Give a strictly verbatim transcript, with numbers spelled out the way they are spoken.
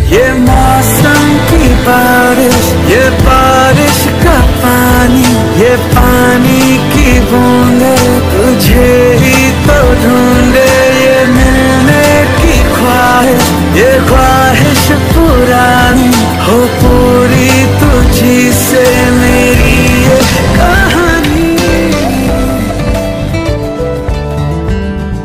ये मौसम की बारिश, ये बारिश का पानी, ये पानी की बूंदे तुझे ही तो ढूंढ